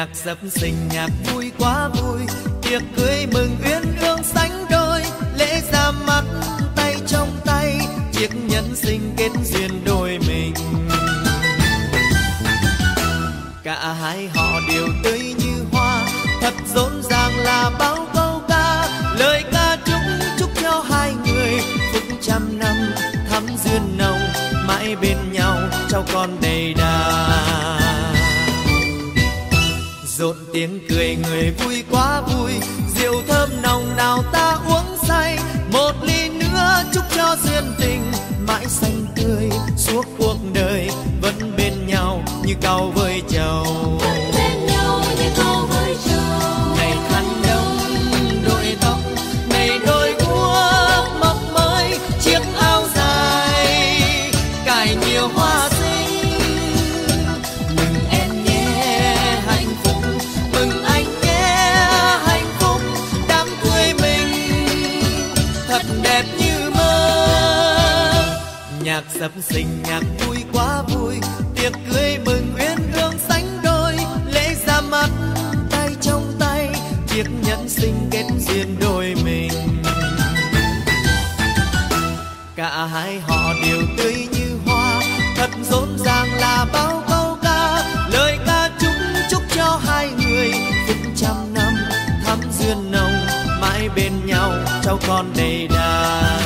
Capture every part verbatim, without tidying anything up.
Nhạc dập sinh nhạc vui quá vui, tiệc cưới mừng uyên ương sánh đôi, lễ ra mắt tay trong tay, chiếc nhẫn sinh kết duyên đôi mình. Cả hai họ đều tươi như hoa, thật rộn ràng là bao câu ca, lời ca chúc chúc cho hai người phúc trăm năm thắm duyên nồng, mãi bên nhau cháu con đầy đà. Rộn tiếng cười người vui quá vui, rượu thơm nồng nào ta uống say, một ly nữa chúc cho duyên tình mãi xanh tươi suốt cuộc đời, vẫn bên nhau như cau với trầu. Vẫn bên nhau như cau với trầu. Ngày khăn đông đội tóc, ngày đôi guốc mọc mới, chiếc áo dài cài nhiều hoa xinh. Mừng em nhé hạnh phúc, mừng anh nhé hạnh phúc, đám cưới mình thật đẹp như mơ. Nhạc dập sinh nhạc vui quá vui, tiệc cưới mừng uyên ương sánh đôi, lễ ra mắt tay trong tay, chiếc nhẫn sinh kết duyên đôi mình. Cả hai họ đều tươi như hoa, thật rộn ràng là bao câu ca, lời ca chúc chúc cho hai người phúc trăm năm thắm duyên nồng, mãi bên nhau cháu con đầy đàn.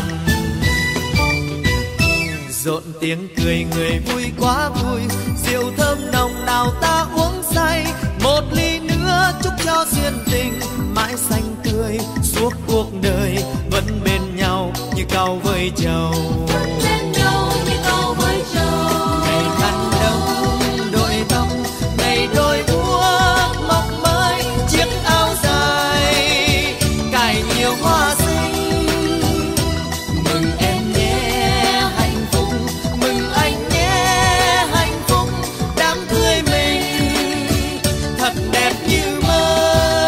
Rộn tiếng cười người vui quá vui, rượu thơm nồng nào ta uống say, một ly nữa chúc cho duyên tình mãi xanh tươi suốt cuộc đời, vẫn bên nhau như cau với trầu. Vẫn bên nhau như cau với trầu. Ngày khăn đông đội tóc, ngày đôi guốc mọc mới, chiếc áo dài cài nhiều hoa xinh. Mừng em nhé hạnh phúc, mừng anh nhé hạnh phúc, đám cưới mình thật đẹp như mơ.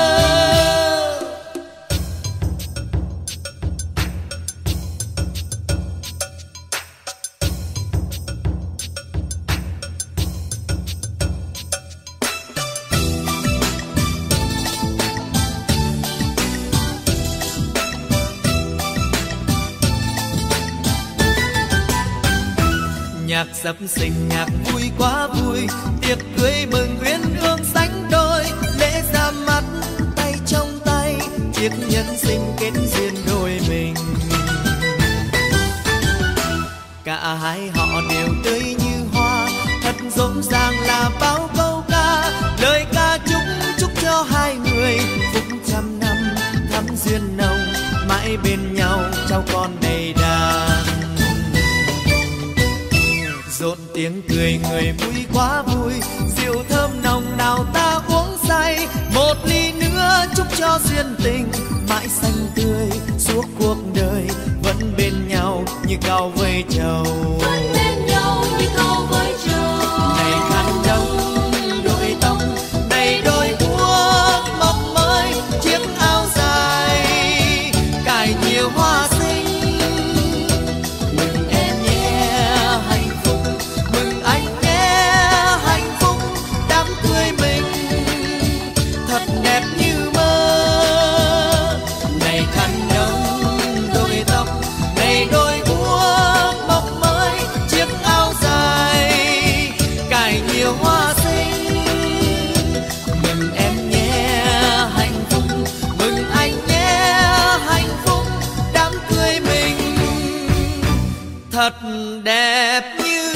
Nhạc dập sinh nhạc vui quá vui, tiệc cưới mừng uyên ương sánh đôi, lễ ra mắt tay trong tay, chiếc nhẫn sinh kết duyên đôi mình. Cả hai họ đều tươi như hoa, thật rộn ràng là bao câu ca, lời ca chúc chúc cho hai người phúc trăm năm thắm duyên nồng, mãi bên nhau cháu con đầy đàn. Rộn tiếng cười người vui quá vui, rượu thơm nồng nào ta uống say, một ly nữa chúc cho duyên tình mãi xanh tươi suốt cuộc đời, vẫn bên nhau như cau với trầu. Vẫn bên nhau như cau với trầu. Ngày khăn đông đội tóc, ngày đôi guốc mọc mới, chiếc áo dài cài nhiều hoa xinh. Mừng em nhé hạnh phúc, mừng anh nhé hạnh phúc, đám cưới mình thật đẹp như mơ. Ngày khăn đông đội tóc, ngày đôi guốc mọc mới, chiếc áo dài cài nhiều hoa xinh. Mừng em nhé hạnh phúc, mừng anh nhé hạnh phúc, đám cưới mình thật đẹp như